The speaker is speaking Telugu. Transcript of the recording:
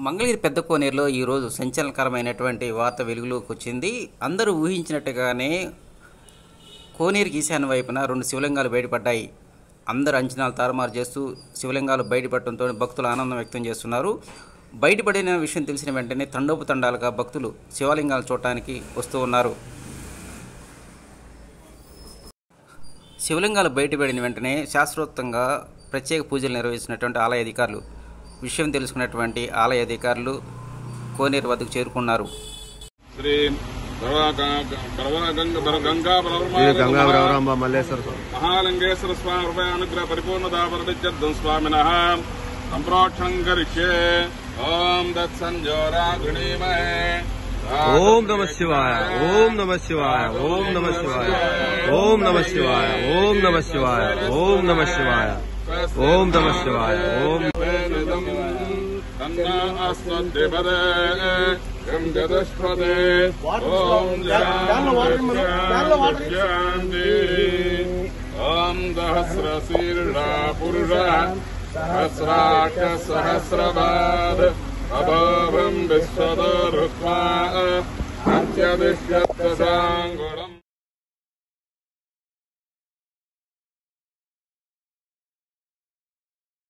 మంగళగిరి పెద్ద కోనేరులో ఈరోజు సంచలనకరమైనటువంటి వార్త వెలుగులోకి వచ్చింది. అందరూ ఊహించినట్టుగానే కోనేరుకి ఈశాన్య వైపున 2 శివలింగాలు బయటపడ్డాయి. అందరు అంచనాలు తారుమారు చేస్తూ శివలింగాలు బయటపడటంతో భక్తులు ఆనందం వ్యక్తం చేస్తున్నారు. బయటపడిన విషయం తెలిసిన వెంటనే తండోపతండాలుగా భక్తులు శివలింగాలు చూడటానికి వస్తూ ఉన్నారు. శివలింగాలు బయటపడిన వెంటనే శాస్త్రోక్తంగా ప్రత్యేక పూజలు నిర్వహించినటువంటి ఆలయ అధికారులు విషయం తెలుసుకున్నటువంటి ఆలయ అధికారులు కోనేరు వద్దకు చేరుకున్నారు. మహాలింగేశ్వర స్వామి హృదయ అనుగ్రహ పరిపూర్ణతాపరిత్యర్థం స్వామినః సంప్రోక్షణం కరిష్యే. ఓం దత్సంజోరాగ్ణీమహే. ఓం నమః శివాయ. ఓం నమః శివాయ. ఓం నమః శివాయ. ఓం నమః శివాయ. ఓం నమః శివాయ. ఓం నమః శివాయ. ఓం నమః శివాయ. ఓం ఓం సహస్రశీర్షా పురుష సహస్రాక్ష సహస్రపాద్ అభావం విశ్వతో రుక్మా అత్యదిష్యత్సాంగుణం.